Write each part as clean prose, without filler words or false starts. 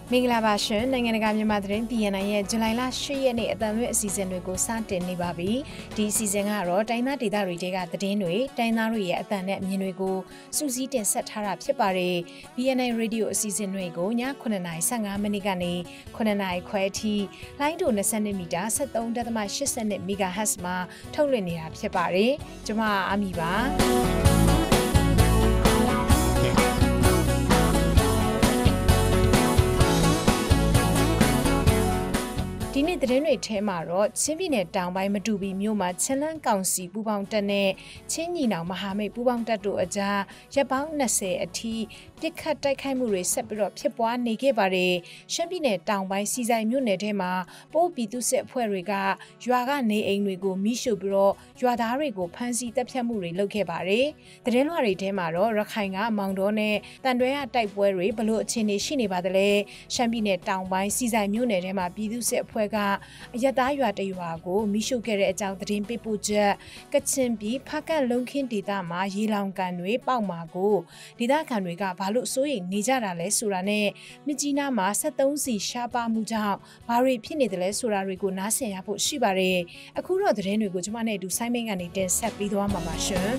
မင်္ဂလာပါရှင်နိုင်ငံတကာမြန်မာသတင်း BNN ရဲ့ဇူလိုင်လ10ရက်နေ့အသံလွှင့်အစီအစဉ်တွေကိုစတင်နေပါပြီဒီအစီအစဉ်ကတော့တိုင်းသားဒေသတွေတဲကသတင်းတွေတိုင်းသားတွေရဲ့အသံနဲ့အမြင်တွေကိုစူးစီးတင်ဆက်ထားတာဖြစ်ပါတယ် BNN Radio အစီအစဉ်တွေကိုည9:15မိနစ်ကနေ9:00ခွဲအထိလိုင်းဒို20မီတာ 73.82 MHz မှာထုတ်လွှင့်နေတာဖြစ်ပါတယ်ကျွန်မအာမီပါဒီနေ့သတင်းတွေထဲမှာတော့ချင်းပြည်နယ်တောင်ပိုင်းမတူပီမြို့မှာချင်းလန်းကောင်စီပူးပေါင်းတပ်နဲ့ချင်းညီနောင်မဟာမိတ်ပူးပေါင်းတပ်တို့အကြားရပ်ပေါင်း20အထိပစ်ခတ်တိုက်ခိုက်မှုတွေဆက်ပြီးတော့ဖြစ်ပွားနေခဲ့ပါတယ်ရှမ်းပြည်နယ်တောင်ပိုင်းစီဆိုင်မြို့နယ်ထဲမှာပိုးပြည်သူစစ်အဖွဲ့တွေကရွာကနေအိမ်တွေကိုမိရှို့ပြီးတော့ရွာသားတွေကိုဖမ်းဆီးတပ်ဖြတ်မှုတွေလုပ်ခဲ့ပါတယ်သတင်းလွှာတွေထဲမှာတော့ရခိုင်ကမောင်တော်နဲ့တန်တွဲရတိုက်ပွဲတွေဘလို့အခြေအနေရှိနေပါသလဲရှမ်းပြည်နယ်တောင်ပိုင်းစီဆိုင်မြို့နယ်ထဲမှာပြည်သူစစ်အဖွဲ့ကအရသားရွာတရွာကိုမိရှုခဲ့တဲ့အကြောင်းသတင်းပေးပို့ချက်ကချင်ပြည်ဖကတ်လုံးခင်းဒေသမှာရေလောင်ကန်တွေပေါက်မှာကိုဒေသခံတွေကဘာလို့စိုးရိမ်နေကြတာလဲဆိုတာနဲ့မြကြီးနားမှာ73စီရှားပါမှုကြောင့်ဘာတွေဖြစ်နေတယ်လဲဆိုတာတွေကိုနားဆင်ရဖို့ရှိပါတယ်အခုတော့သတင်းတွေကိုကျွန်မနဲ့အတူဆိုင်းမင်းကနေတင်ဆက်ပြီးသွားမှာပါရှင်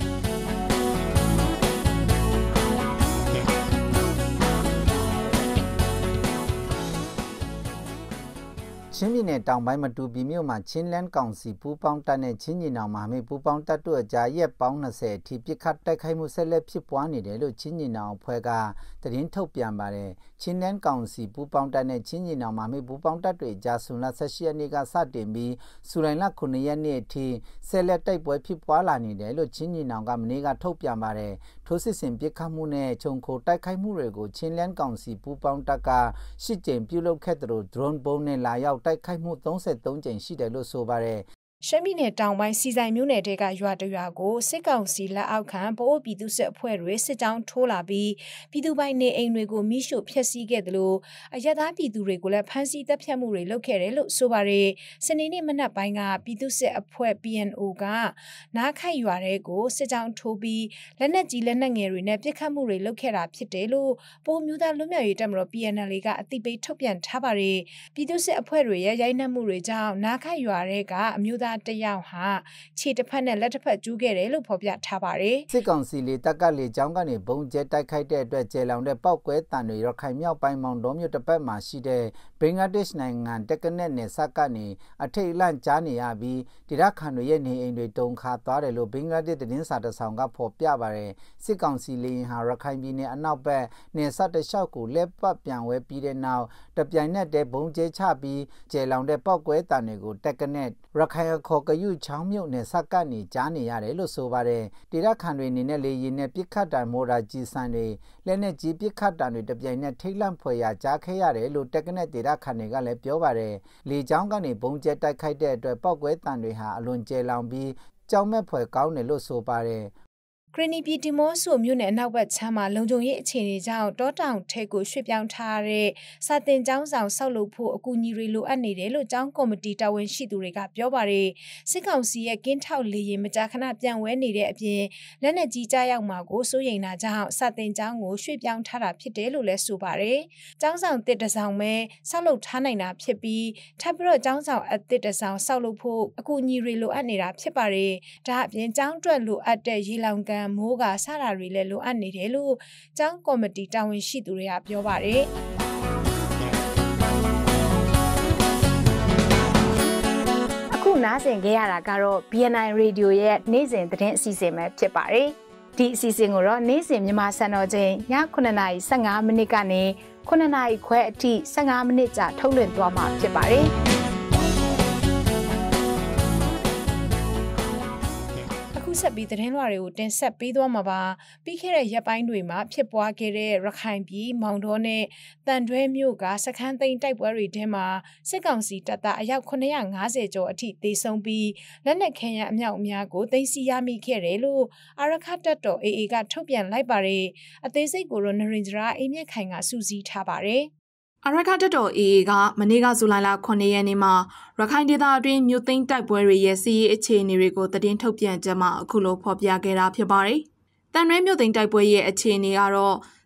ချင်းပြည်နယ်တောင်ပိုင်းမတူပီမြို့မှာချင်းလန်းကောင်စီပူးပေါင်းတပ်နဲ့ချင်းညီနောင်မဟာမိတ်ပူးပေါင်းတပ်တို့အကြားရက်ပေါင်း20အထိပစ်ခတ်တိုက်ခိုက်မှုဆက်လက်ဖြစ်ပွားနေတယ်လို့ချင်းညီနောင်အဖွဲ့ကသတင်းထုတ်ပြန်ပါတယ်ချင်းလန်းကောင်စီပူးပေါင်းတပ်နဲ့ချင်းညီနောင်မဟာမိတ်ပူးပေါင်းတပ်တွေကြားဇွန်လ18ရက်နေ့ကစတင်ပြီးဇူလိုင်လ9ရက်နေ့အထိဆက်လက်တိုက်ပွဲဖြစ်ပွားလာနေတယ်လို့ချင်းညီနောင်ကမနေ့ကထုတ်ပြန်ပါတယ်ထိုးစစ်ဆင်ပစ်ခတ်မှုနဲ့ခြုံခိုတိုက်ခိုက်မှုတွေကိုချင်းလန်းကောင်စီပူးပေါင်းတပ်က10ကြိမ်ပြုလုပ်ခဲ့တဲ့ drone ဘုံနဲ့လာရောက်တိုက်ခိုက်မှု33ကြိမ်ရှိတယ်လို့ဆိုပါတယ်ရှမ်းပြည်နယ်တောင်ပိုင်းစီဆိုင်မြို့နယ်တဲကရွာတရွာကိုစစ်ကောင်စီလက်အောက်ခံဗိုလ်ပြည်သူစစ်အဖွဲ့တွေစစ်ကြောင်းထိုးလာပြီးပြည်သူပိုင်နေအိမ်တွေကိုမိရှို့ဖျက်ဆီးခဲ့တယ်လို့အရက်သားပြည်သူတွေကိုလည်းဖမ်းဆီးတပ်ဖြတ်မှုတွေလုပ်ခဲ့တယ်လို့ဆိုပါတယ်စနေနေ့မနက်ပိုင်းကပြည်သူစစ်အဖွဲ့ PNO ကနားခိုက်ရွာတဲကိုစစ်ကြောင်းထိုးပြီးလက်နက်ကြီးလက်နက်ငယ်တွေနဲ့ပစ်ခတ်မှုတွေလုပ်ခဲ့တာဖြစ်တယ်လို့ပိုမျိုးသားလွတ်မြောက်ရေးတပ်မတော် PNL ကအသိပေးထုတ်ပြန်ထားပါတယ်ပြည်သူစစ်အဖွဲ့တွေရဲ့ရိုက်နှက်မှုတွေကြောင့်နားခိုက်ရွာတဲကအမျိုးသားတယောက်ဟာခြေတစ်ဖက်နဲ့လက်တစ်ဖက်ကျူးခဲ့တယ်လို့ဖော်ပြထားပါတယ်စစ်ကောင်စီလေတပ်ကလေကြောင်းကနေဘုံကျဲတိုက်ခိုက်တဲ့အတွက်ကျေလောင်တဲ့ပောက်ကွဲတံတွေရခိုင်မြောက်ပိုင်းမောင်တော်မြို့တစ်ပတ်မှာရှိတဲ့ဘင်္ဂလားဒေ့ရှ်နိုင်ငံတက်ကနက်နယ်စပ်ကနေအထိတ်လန့်ကြားနေရပြီးဒေသခံတွေရဲ့နေအိမ်တွေတုန်ခါသွားတယ်လို့ဘင်္ဂလားဒေ့ရှ်သတင်းစာတစ်ဆောင်ကဖော်ပြပါတယ်စစ်ကောင်စီလေယာဉ်ဟာရခိုင်ပြည်နယ်အနောက်ဘက်နယ်စပ်တစ်လျှောက်ကိုလက်ပတ်ပြန်ဝဲပြီးတဲ့နောက်တပြိုင်နက်တည်းဘုံကျဲချပြီးကျေလောင်တဲ့ပောက်ကွဲတံတွေကိုတက်ကနက်ရခိုင်ခေါ်ကယူချောင်းမြို့နယ်စပ်ကနေကြားနေရတယ်လို့ဆိုပါတယ်ဒေသခံတွေအနေနဲ့လေရင်နဲ့ပြစ်ခတ်တံမော်ရာကြီးစံတွေလက်နဲ့ကြီးပြစ်ခတ်တံတွေတပြိုင်နက်ထိတ်လန့်ဖွယ်ရာကြားခဲ့ရတယ်လို့တက်ကနက်ဒေသခံတွေကလည်းပြောပါတယ်လေကြောင်းကနေဘုံကျဲတိုက်ခိုက်တဲ့အတွက်ပောက်ကွဲတံတွေဟာအလွန်ကျဲလောင်ပြီးကြောက်မဲ့ဖွယ်ကောင်းတယ်လို့ဆိုပါတယ်ဂရနီပြည်တီမော့ဆိုမြို့နယ်အနောက်ဘက်ခြမ်းမှာလုံခြုံရေးအခြေအနေကြောင့်တောတောင်ထဲကိုရွှေ့ပြောင်းထားတဲ့စာတင်ကျောင်းဆောင်ဆောက်လုပ်ဖို့အကူအညီတွေလိုအပ်နေတယ်လို့ကျောင်းကော်မတီတာဝန်ရှိသူတွေကပြောပါတယ်စစ်ကောင်စီရဲ့ကင်းထောက်လေရင်မကြာခဏပြန်ဝဲနေတဲ့အပြင်လက်နက်ကြီးကြားရောက်မှာကိုစိုးရိမ်တာကြောင့်စာတင်ကျောင်းကိုရွှေ့ပြောင်းထားတာဖြစ်တယ်လို့လည်းဆိုပါတယ်ကျောင်းဆောင်တစ်တဆောင်ပဲဆောက်လုပ်ထားနိုင်တာဖြစ်ပြီးထပ်ပြီးတော့ကျောင်းဆောင်အသစ်တဆောင်ဆောက်လုပ်ဖို့အကူအညီတွေလိုအပ်နေတာဖြစ်ပါတယ်ဒါအပြင်ကျောင်းတွက်လိုအပ်တဲ့ရေလောင်ကန်မိုးကစတာတွေလည်းလိုအပ်နေတယ်လို့ကျောင်းကော်မတီတာဝန်ရှိသူတွေကပြောပါတယ်အခုနားဆင်ကြရတာကတော့ BNN Radio ရဲ့နေ့စဉ်သတင်းအစီအစဉ်ပဲဖြစ်ပါတယ်ဒီအစီအစဉ်ကိုတော့နေ့စဉ်မြန်မာစံတော်ချိန်ည9:15မိနစ်ကနေ9:00ခွဲအထိ15မိနစ်ကြာထုတ်လွှင့်သွားမှာဖြစ်ပါတယ်ဆက်ပြီးသတင်းလွှာတွေကိုတင်ဆက်ပေးသွားမှာပါပြီးခဲ့တဲ့ရက်ပိုင်းတွေမှာဖြစ်ပွားခဲ့တဲ့ရခိုင်ပြည်မောင်တော်နဲ့တန်တွဲမြို့ကစခန်းသိမ်းတိုက်ပွဲတွေထဲမှာစစ်ကောင်စီတပ်သားအယောက်950ကျော်အထိသေဆုံးပြီးလက်နက်ခဲယမ်းအမြောက်အများကိုသိမ်းဆည်းရမိခဲ့တယ်လို့အာရခတပ်တော် AA ကထုတ်ပြန်လိုက်ပါတယ်အသေးစိတ်ကိုတော့နရင်ဂျရာအိမ်မြက်ခိုင်ကစူးစီးထားပါတယ်အရခတပ်တော် AA ကမနေ့ကဇူလိုင်လ9ရက်နေ့မှာရခိုင်ဒေသအတွင်းမြို့သိမ်းတိုက်ပွဲတွေရဲ့စီးရေးအခြေအနေတွေကိုသတင်းထုတ်ပြန်ကြမှာအခုလိုဖော်ပြခဲ့တာဖြစ်ပါတယ်။တန်ရွဲမြို့သိမ်းတိုက်ပွဲရဲ့အခြေအနေကတော့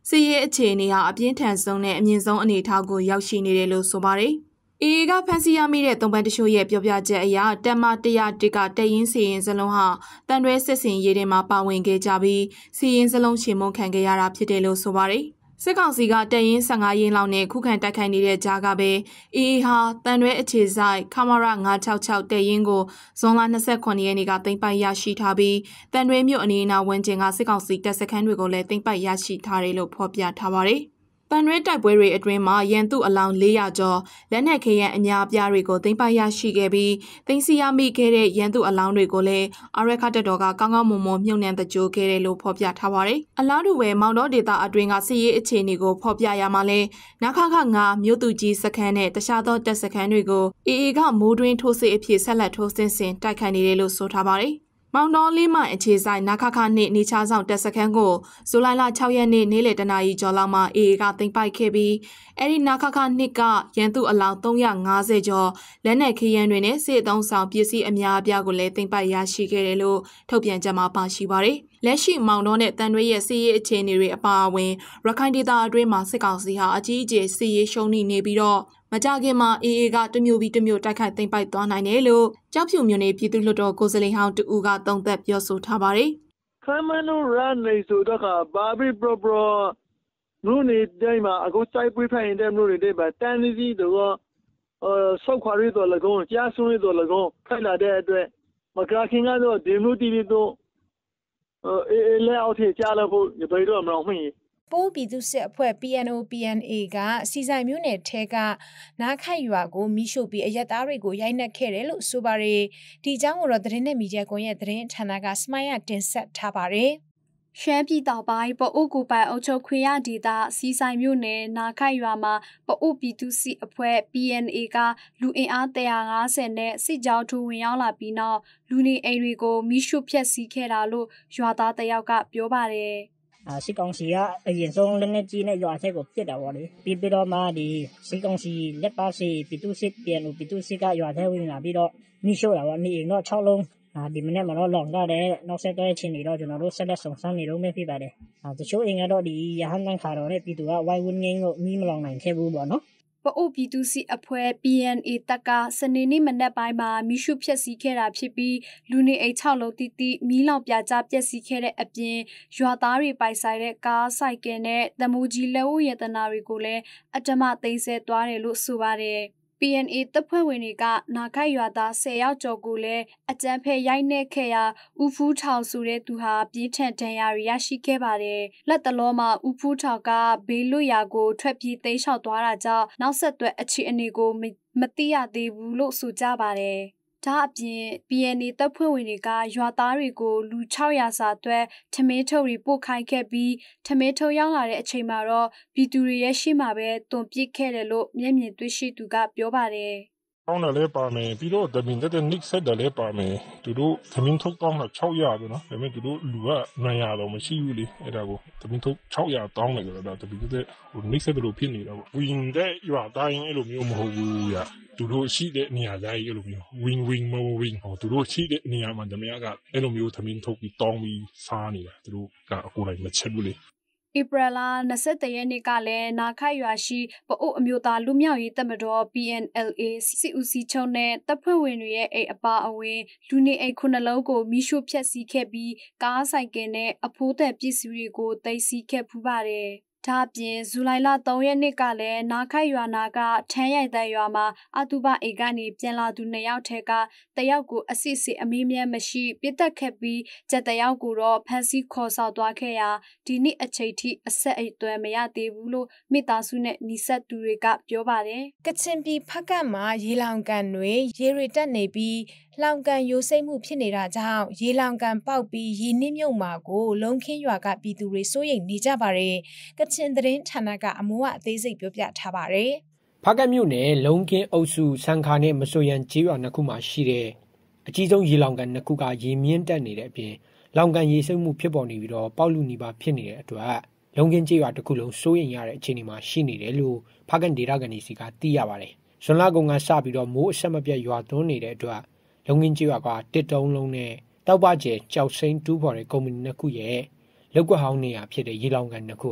စစ်ရေးအခြေအနေဟာအပြင်းထန်ဆုံးနဲ့အမြင့်ဆုံးအနေအထားကိုရောက်ရှိနေတယ်လို့ဆိုပါတယ်။ AA ကဖမ်းဆီးရမိတဲ့သုံးပန်းတချို့ရဲ့ပြောပြချက်အရတပ်မ101ကတရင်စီရင်စလုံးဟာတန်တွဲစစ်စင်ရေးထဲမှာပါဝင်ခဲ့ကြပြီးစီရင်စလုံးချေမှုန်းခံခဲ့ရတာဖြစ်တယ်လို့ဆိုပါတယ်။စစ်ကောင်စီကတရင်15ရင်းလောက်နဲ့ခုခံတိုက်ခိုက်နေတဲ့ကြားကပဲ AA ဟာတန်တွဲအခြေဆိုင်ခမာရ966တရင်ကိုဇွန်လ29ရက်နေ့ကသိမ်းပိုက်ရရှိထားပြီးတန်တွဲမြို့အနီးအနားဝန်းကျင်ကစစ်ကောင်စီတပ်စခန်းတွေကိုလည်းသိမ်းပိုက်ရရှိထားတယ်လို့ဖော်ပြထားပါတယ်။တန်တွဲတိုက်ပွဲတွေအတွင်းမှာရန်သူအလောင်း400ကျော်လက်နက်ခဲယမ်းအများအပြားတွေကိုသိမ်းပိုက်ရရှိခဲ့ပြီးသိမ်းဆည်းရမိခဲ့တဲ့ရန်သူအလောင်းတွေကိုလည်းအာရခတပ်တော်ကကောင်းကောင်းမွန်မွန်မြုပ်နှံတကြိုခဲ့တယ်လို့ဖော်ပြထားပါတယ်။အလားတူပဲမောင်တော်ဒေသအတွင်းကစစ်ရေးအခြေအနေကိုဖော်ပြရမှာလဲနခခ9မြို့သူကြီးစခန်းနဲ့တခြားသောတပ်စခန်းတွေကို AA ကမိုးတွင်းထိုးစစ်အဖြစ်ဆက်လက်ထိုးဆင်းတိုက်ခိုက်နေတယ်လို့ဆိုထားပါတယ်။မောင်တော်လေးမှအခြေဆိုင်နခခနှစ်နေချားဆောင်တပ်စခန်းကိုဇူလိုင်လ6ရက်နေ့နေ့လယ်တနာရီကျော်လောက်မှာ AA ကသိမ်းပိုက်ခဲ့ပြီးအဲဒီနခခနှစ်ကရန်သူအလောင်း350ကျော်လက်နက်ခဲယမ်းတွေနဲ့စစ်အုံဆောင်ပစ္စည်းအများအပြားကိုလည်းသိမ်းပိုက်ရရှိခဲ့တယ်လို့ထုတ်ပြန်ကြမှာပါရှိပါတယ်။လက်ရှိမောင်တော်နဲ့တန်တွဲရဲ့စစ်ရေးအခြေအနေတွေအပါအဝင်ရခိုင်ဒေသအတွင်းမှာစစ်ကောင်စီဟာအကြီးအကျယ်စစ်ရေးရှုံးနေပြီးတော့မကြခင်မှာ AA ကတမျိုးပြီးတမျိုးတိုက်ခိုက်သိမ်းပိုက်သွားနိုင်တယ်လို့ကြောက်ဖြူမြို့နယ်ပြည်သူ့လွှတ်တော်ကိုယ်စားလှယ်ဟောင်းတူကသုံးသပ်ပြောဆိုထားပါတယ်။ခမနူရနေဆိုတော့ကဘာဘီပရပရမြို့နယ်တိုင်းမှာအခုစိုက်ပွေးဖိုင်တဲ့မြို့နယ်တွေမှာတန်စီတော့ဆောက်ခွာရတော့၎င်းကြားဆွေးတော့၎င်းခိုင်လာတဲ့အတွက်မကခင်ကတော့ဒီမျိုးတီတော့အေးလဲအောက်ထကြားလို့ဖို့ဘယ်တော့မှမအောင်မင်းပိုးပြည်သူစစ်အဖွဲ့ PNO-PNA ကစီဆိုင်မြို့နယ်ထဲကနားခိုက်ရွာကိုမိရှို့ပြီးအရက်သားတွေကိုရိုက်နှက်ခဲ့တယ်လို့ဆိုပါတယ်။ဒီအကြောင်းကိုတော့သတင်းနဲ့မီဒီယာကွန်ရဲ့သတင်းဌာနကစမိုင်းရတင်ဆက်ထားပါတယ်။ရှမ်းပြည်တောင်ပိုင်းပအိုးကူပိုင်အုပ်ချုပ်ခွင့်ရဒေသစီဆိုင်မြို့နယ်နာခိုက်ရွာမှာပအိုးပြည်သူစစ်အဖွဲ့ PNA ကလူအင်အား150နဲ့စစ်ကြောင်းထိုးဝင်ရောက်လာပြီးနောက်လူနေအိမ်တွေကိုမိရှုဖျက်ဆီးခဲ့တာလို့ရွာသားတယောက်ကပြောပါတယ်။စစ်ကောင်စီကအရင်ဆုံးလက်နက်ကြီးနဲ့ရွာထဲကိုပစ်တာပေါ့လေပြီးတော့မှဒီစစ်ကောင်စီလက်ပါစီပြည်သူစစ်ပြန်လို့ပြည်သူစစ်ကရွာထဲဝင်လာပြီးတော့မိရှို့တာပေါ့နေအိမ်တော့6လုံးဒီမနေ့မှာတော့လောင်ထားတယ်နောက်ဆက်တွဲချင်းတွေတော့ကျွန်တော်တို့ဆက်လက်ဆောင်ဆန်းနေတော့မဖြစ်ပါတယ်တချို့အိမ်ကတော့ဒီရဟန်းတန်းခါတော်နဲ့ပြည်သူကဝိုင်းဝန်းငင်းကိုမီးမလောင်နိုင်ခဲ့ဘူးပေါ့နော်ပအိုးပြည်သူစစ်အဖွဲ့ PNA တပ်ကစနေနေ့မနက်ပိုင်းမှာမိရှုဖျက်ဆီးခဲ့တာဖြစ်ပြီးလူနေအိမ်6လုံးတိမီးလောင်ပြကြပျက်စီးခဲ့တဲ့အပြင်ရွာသားတွေပိုင်ဆိုင်တဲ့ကားဆိုင်ကယ်နဲ့သမူကြီးလက်ဝတ်ရတနာတွေကိုလည်းအတ္တမသိမ်းဆဲသွားတယ်လို့ဆိုပါတယ်PNA တပ်ဖွဲ့ဝင်တွေကနာခိုက်ရွာသား10ယောက်ကျော်ကိုလည်းအကြမ်းဖက်ရိုက်နှက်ခဲ့ရာဦးဖူးထောင်ဆိုတဲ့သူဟာပြင်းထန်ဒဏ်ရာရရှိခဲ့ပါတယ်။လက်တလုံးမှာဦးဖူးထောင်ကဘေးလွတ်ရာကိုထွက်ပြေးသိမ်းလျှောက်သွားတာကြောင့်နောက်ဆက်တွဲအခြေအနေကိုမသိရသေးဘူးလို့ဆိုကြပါတယ်။ဒါအပြင် PNA တပ်ဖွဲ့ဝင်တွေကရွာသားတွေကိုလူ600စာတွဲထမင်းထုတ်တွေပို့ခိုင်းခဲ့ပြီးထမင်းထုတ်ရောက်လာတဲ့အချိန်မှာတော့ပြည်သူတွေရဲ့ရှေ့မှာပဲတွန်ပစ်ခဲ့တယ်လို့မျက်မြင်တွေ့ရှိသူကပြောပါတယ်။တောင်းတယ်လည်းပါမယ်ပြီးတော့ဒမင်တဲ့နစ်ဆက်တယ်လည်းပါမယ်သူတို့သမင်းထုတ်တောင်းတာ600ပဲနော်ဒါပေမဲ့သူတို့လူက900တော့မရှိဘူးလေအဲ့ဒါကိုသမင်းထုတ်600တောင်းတယ်ဆိုတော့တပည့်တဲ့နစ်ဆက်တယ်လို့ဖြစ်နေတာပေါ့ဝင်တဲ့ရွာတိုင်းအဲ့လိုမျိုးမဟုတ်ဘူးရသူတို့ရှိတဲ့နေရာတိုင်းအဲ့လိုမျိုးwin မ win ဟောသူတို့ရှိတဲ့နေရာမှာတမယကအဲ့လိုမျိုးသမင်းထုတ်ပြီးတောင်းပြီးစားနေတာသူတို့ကအကိုယ်တိုင်မချက်ဘူးလေဧပြီလ23ရက်နေ့ကလည်းနာခိုက်ရွာရှိပအိုးအမျိုးသားလူမျိုးရေးတပ်မတော် PNLA စစ်ဦးစီးချုပ်နဲ့တပ်ဖွဲ့ဝင်တွေရဲ့အိမ်အပါအဝင်လူနေအိမ်9လုံးကိုမိရှို့ဖျက်ဆီးခဲ့ပြီးကားဆိုင်ကယ်နဲ့အဖိုးသက်ပစ္စည်းတွေကိုသိမ်းဆည်းခဲ့ဖူးပါတယ်။ဒါအပြင်ဇူလိုင်လ3ရက်နေ့ကလည်းနာခိုက်ရွာနာကထန်းရိုက်တဲ့ရွာမှာအတူပါအိမ်ကနေပြန်လာသူ2ယောက်ထဲကတယောက်ကိုအစစ်စစ်အမေးမြန်းမရှိပြစ်တက်ခဲ့ပြီးကျတယောက်ကိုတော့ဖမ်းဆီးခေါ်ဆောင်သွားခဲ့ရာဒီနေ့အချိန်ထိအဆက်အသွယ်မရသေးဘူးလို့မိသားစုနဲ့နှိဆက်သူတွေကပြောပါတယ်။ကချင်ပြည်ဖက်ကတ်မှာရေလောင်ကန်တွေရေတွေတက်နေပြီးလောင်ကန်ယိုစိမ့်မှုဖြစ်နေတာကြောင့်ရေလောင်ကန်ပေါက်ပြီးရေနစ်မြုပ်မှာကိုလုံခင်းရွာကပြည်သူတွေစိုးရိမ်နေကြပါတယ်။ကချင်သတင်းဌာနကအမိုးအသေးစိတ်ပြောပြထားပါတယ်။ဖကတ်မြို့နယ်လုံခင်းအုပ်စုစံခါနဲ့မဆိုရန်ကျေးရွာနှစ်ခုမှာရှိတဲ့အကြီးဆုံးရေလောင်ကန်နှစ်ခုကရေမြင့်တက်နေတဲ့အပြင်လောင်ကန်ရေစိမ့်မှုဖြစ်ပေါ်နေပြီးတော့ပေါက်လူနီပါဖြစ်နေတဲ့အတွက်လုံခင်းကျေးရွာတစ်ခုလုံးစိုးရိမ်ရတဲ့အခြေအနေမှာရှိနေတယ်လို့ဖကတ်ဒေတာကန်စီကသိရပါတယ်။ဇွန်လကုန်ကစပြီးတော့မိုးအဆက်မပြတ်ရွာသွန်းနေတဲ့အတွက်လုံငင်းကျေးရွာကတစ်တုံးလုံးနဲ့တောက်ပကျဲကြောက်စိမ့်တူးဖော်တဲ့ကုမ္ပဏီနှစ်ခုရဲ့လောက်ကွက်ဟောင်းနေရာဖြစ်တဲ့ရေလောင်ကန်နှစ်ခုဟာ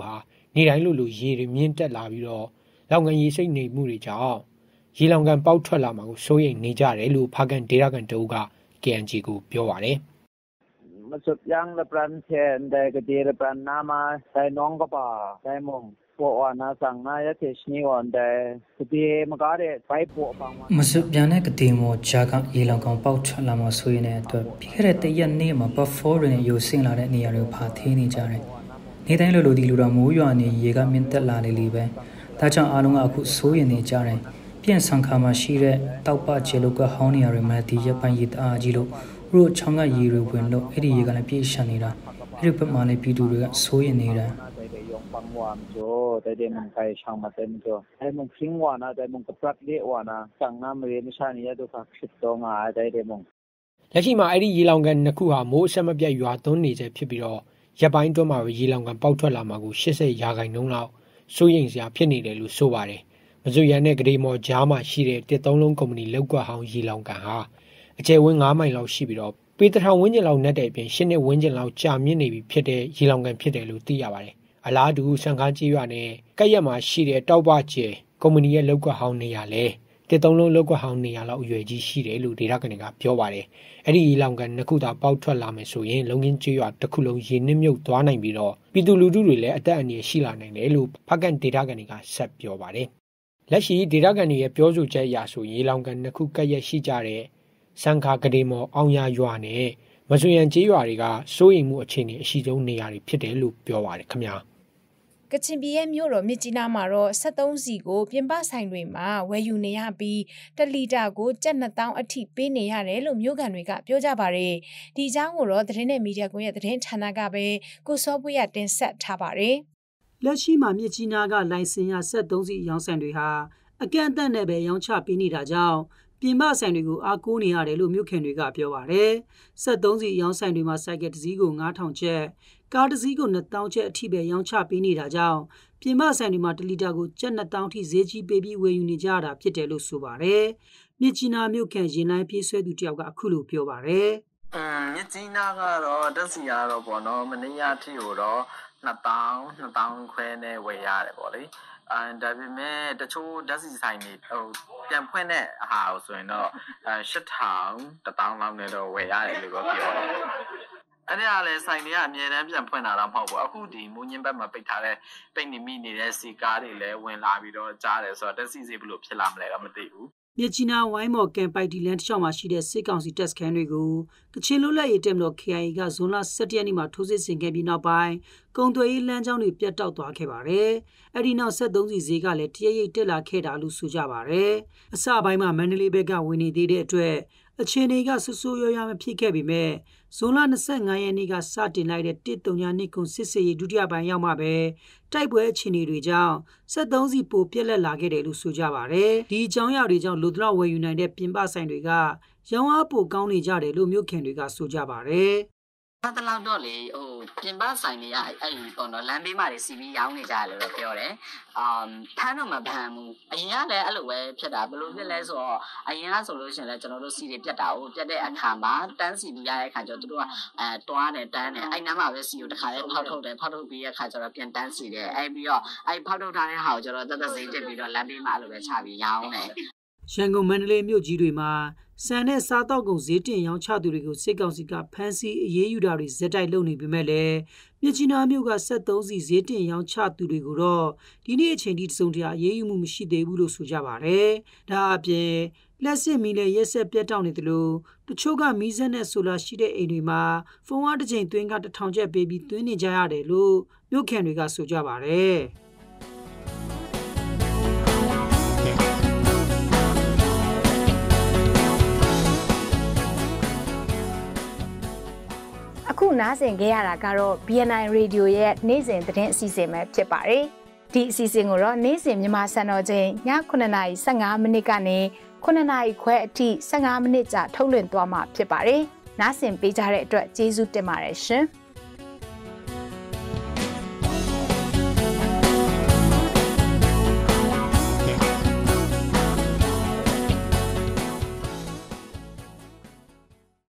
နေတိုင်းလိုရေတွေမြင့်တက်လာပြီးတော့လောင်ကန်ရေစိတ်နေမှုတွေကြောင့်ရေလောင်ကန်ပေါက်ထွက်လာမှာကိုစိုးရိမ်နေကြတယ်လို့ဖားကန်ဒေသခံတအုပ်က KNG ကိုပြောပါတယ်မစပ်យ៉ាងလပရန်ချန်တဲ့ကတိရပန်နာမဆိုင်နောင်ကပါဆိုင်မုံပေါ်ဝနာဆောင်နာရတဲ့ရှနီဝန်တဲ့ဒီမကားတဲ့ဘိုက်ပေါ်ပန်းမစပ်ပြန်တဲ့ကတိမောဂျာကရေလောင်ကောင်ပေါက်ထွက်လာမှာဆိုရင်လည်းအတွက်ပြီးခဲ့တဲ့တရက်နေ့မှာ buffer တွေနဲ့ယူဆင်လာတဲ့နေရာတွေဖာသေးနေကြတယ်နေတိုင်းလိုဒီလူတော်မိုးရွာနေရေကမြင့်တက်လာလေလေပဲဒါကြောင့်အားလုံးကအခုစိုးရိမ်နေကြတယ်ပြန်ဆောင်ခါမှာရှိတဲ့တောက်ပကျေလောကဟောင်းနေရတွေမှာဒီရပိုင်းရအားကြီးလို့တို့ချောင်းကရေတွေဝင်လို့အဲ့ဒီရေကလည်းပြေးရှံနေတာအဲ့ဒီဘက်မှာလည်းပြည်သူတွေကစိုးရိမ်နေတာbằng hoàn cho tại đây mình phải sang mà tên cho tại mình sinh hoạt na tại mình tập luyện hoạt na sang năm mới mới sang này tôi phát triển to ngài tại đây mình လက်ရှိမှာအဲ့ဒီရေလောင်ကန်နှစ်ခုဟာမိုးအဆက်မပြတ်ရွာသွန်းနေစေဖြစ်ပြီးတော့ရပ်ပိုင်းတွင်းမှာပဲရေလောင်ကန်ပေါက်ထွက်လာမှာကို80%လောက်စိုးရိမ်စရာဖြစ်နေတယ်လို့ဆိုပါတယ်မစွရန်နဲ့ဂရေမော်ကြားမှာရှိတဲ့တစ်သုံးလုံးကုမ္ပဏီလောက်ကွက်ဟောင်းရေလောင်ကန်ဟာအကျယ်ဝန်း9မိုင်လောက်ရှိပြီးတော့ပေတထောင်ဝန်းကျင်လောက်နဲ့တဲ့အပြင်10နှစ်ဝန်းကျင်လောက်ကြာမြင့်နေပြီဖြစ်တဲ့ရေလောင်ကန်ဖြစ်တယ်လို့သိရပါတယ်အလားတူစံကားကြီးရွာနဲ့ကက်ရက်မှာရှိတဲ့တောက်ပကျဲကုမ္ပဏီရဲ့လောက်ကွက်ဟောင်းနေရလဲတစ်သုံးလုံးလောက်ကွက်ဟောင်းနေရလောက်အရွယ်ကြီးရှိတယ်လို့ဒေတာကနေကပြောပါတယ်အဲ့ဒီရေလောင်ကန်နှစ်ခုသာပေါက်ထွက်လာမယ်ဆိုရင်လုံငင်းကျွရွာတစ်ခုလုံးရေနစ်မြုပ်သွားနိုင်ပြီးတော့ပြည်သူလူထုတွေလည်းအသက်အန္တရာယ်ရှိလာနိုင်တယ်လို့ဖက်ကန်ဒေတာကနေကဆက်ပြောပါတယ်လက်ရှိဒေတာကန်ရဲ့ပြောဆိုချက်အရဆိုရေလောင်ကန်နှစ်ခုကက်ရက်ရှိကြတဲ့စံခါကဒေမော်အောင်ရရွာနဲ့မစွရန်ကျေးရွာတွေကစိုးရိမ်မှုအခြေအနေအရှိဆုံးနေရာတွေဖြစ်တယ်လို့ပြောပါတယ်ခင်ဗျာကချင်ပြည်ရဲ့မြို့တော်မြစ်ကြီးနားမှာတော့73စီကိုပြင်ပဆိုင်တွေမှာဝယ်ယူနေရပြီး1လီတာကိုကျပ်2000အထိပေးနေရတယ်လို့မြို့ကန်တွေကပြောကြပါတယ်။ဒီအကြောင်းကိုတော့သတင်းနဲ့မီဒီယာကွန်ရဲ့သတင်းဌာနကပဲကိုစောပွေးရတင်ဆက်ထားပါတယ်။လက်ရှိမှာမြစ်ကြီးနားကလိုင်စင်ရ73စီရောင်းဆိုင်တွေဟာအကန့်အသတ်နဲ့ပဲရောင်းချပေးနေတာကြောင့်ပြင်ပဆိုင်တွေကိုအားကိုးနေရတယ်လို့မြို့ခင်တွေကပြောပါတယ်။73စီရောင်းဆိုင်တွေမှာစိုက်ကယ်တစ်စီးကို9000ကျပ်ကားတစ်စီးကို2000ကျပ်အထိပဲရောင်းချပေးနေတာကြောင့်ပြင်ပဆိုင်တွေမှာ1လီတာကိုကျပ်2000ထိဈေးကြီးပေးပြီးဝယ်ယူနေကြတာဖြစ်တယ်လို့ဆိုပါတယ်။မြစ်ကြီးနားမြို့ခင်ရင်လိုင်းပြေးဆွဲသူတယောက်ကအခုလိုပြောပါတယ်။မြစ်ကြီးနားကတော့တက်စီရတော့ပေါ့နော်မနေ့ကထိကိုတော့2000ခွဲနဲ့ဝယ်ရတယ်ပေါ့လေ။ဒါပေမဲ့တချို့ဓာတ်စီဆိုင်တွေပြန်ဖွင့်တဲ့ဟာကိုဆိုရင်တော့8000 1000လောက်နဲ့တော့ဝယ်ရတယ်လို့ပြောတယ်။အဲ့ဒါလည်းဆိုင်တွေကအမြဲတမ်းပြန်ဖွင့်တာတော့မဟုတ်ဘူးအခုဒီမိုးညင်းဘက်မှာပိတ်ထားတဲ့ပိတ်နေမိနေတဲ့စီကားတွေလည်းဝင်လာပြီးတော့ကြားတယ်ဆိုတော့တက်စီစီဘယ်လိုဖြစ်လာမလဲတော့မသိဘူးမြစ်ကြီးနားဝိုင်းမော်ကန်ပိုက်ဒီလန်တစ်ချောင်းမှာရှိတဲ့စစ်ကောင်စီတပ်စခန်းတွေကိုကချင်လွတ်လပ်ရေးတပ်မတော် KIA ကဇွန်လ17ရက်နေ့မှာထိုးစစ်ဆင်ခဲ့ပြီးနောက်ပိုင်းကုံသွေးရေးလမ်းကြောင်းတွေပြတ်တောက်သွားခဲ့ပါတယ်။အဲ့ဒီနောက်73စီဈေးကလည်းတရရိပ်တက်လာခဲ့တာလို့ဆိုကြပါတယ်။အစပိုင်းမှာမန္တလေးဘက်ကဝင်နေသေးတဲ့အတွက်အခြေအနေကဆူဆူရွရွမဖြစ်ခဲ့ပေမဲ့ဇွန်လ25ရက်နေ့ကစတင်လိုက်တဲ့139ခုစစ်စေးရေးဒုတိယပိုင်းရောက်မှပဲတိုက်ပွဲအခြေအနေတွေကြောင့်73စီပိုပြက်လက်လာခဲ့တယ်လို့ဆိုကြပါတယ်။ဒီအကြောင်းအရာတွေကြောင့်လူတော်ဝယ်ယူနိုင်တဲ့ပြင်ပဆိုင်တွေကရောင်းအားပိုကောင်းနေကြတယ်လို့မြို့ခင်တွေကဆိုကြပါတယ်။ဘာတလောက်တော့လေပြင်ပဆိုင်တွေကအဲ့ပေါ့နော်လမ်းဘေးမှာတွေစီပြီးရောင်းနေကြတယ်လို့တော့ပြောတယ်ဖမ်းတော့မဖမ်းဘူးအရင်ကလည်းအဲ့လိုပဲဖြစ်တာဘယ်လိုဖြစ်လဲဆိုတော့အရင်ကဆိုလို့ရှိရင်လည်းကျွန်တော်တို့စီတွေပြတ်တာကိုပြတ်တဲ့အခါမှာတန်းစီပြီးရတဲ့အခါကျတော့တို့ကတွားတယ်တန်းတယ်အဲ့နားမှာပဲစီကိုတစ်ခါလေးဖောက်ထုတ်တယ်ဖောက်ထုတ်ပြီးရတဲ့အခါကျတော့ပြန်တန်းစီတယ်အဲ့ပြီးတော့အဲ့ဖောက်ထုတ်ထားတဲ့ဟာကိုကျတော့တက်စိမ့်တက်ပြီးတော့လမ်းဘေးမှာအဲ့လိုပဲချပြီးရောင်းတယ်ရန်ကုန်မန္တလေးမြို့ကြီးတွေမှာစံနဲ့စားတောက်ကုန်ဈေးတင်ရောင်းချသူတွေကိုစစ်ကောင်စီကဖမ်းဆီးအရေးယူတာတွေဇက်တိုက်လုပ်နေပေမဲ့လည်းမြစ်ကြီးနားမြို့က73စီဈေးတင်ရောင်းချသူတွေကိုတော့ဒီနေ့အချိန်ထိစုံတရာအရေးယူမှုမရှိသေးဘူးလို့ဆိုကြပါတယ်။ဒါအပြင်လက်စစ်မီလည်းရက်ဆက်ပြတ်တောက်နေတယ်လို့တချို့ကမီးစက်နဲ့ဆိုလာရှိတဲ့အိမ်တွေမှာဖုန်းအားတစ်ချိန်သွင်းက1000ကျပ်ပေးပြီးသွင်းနေကြရတယ်လို့မြို့ခံတွေကဆိုကြပါတယ်။အခုနားဆင်ခဲ့ရတာကတော့ BNI Radio ရဲ့နေ့စဉ်သတင်းအစီအစဉ်ပဲဖြစ်ပါတယ်။ဒီအစီအစဉ်ကိုတော့နေ့စဉ်မြန်မာစံတော်ချိန်ည9:15မိနစ်ကနေ9:00ခွဲအထိ15မိနစ်ကြာထုတ်လွှင့်သွားမှာဖြစ်ပါတယ်။နားဆင်ပေးကြတဲ့အတွက်ကျေးဇူးတင်ပါတယ်ရှင်။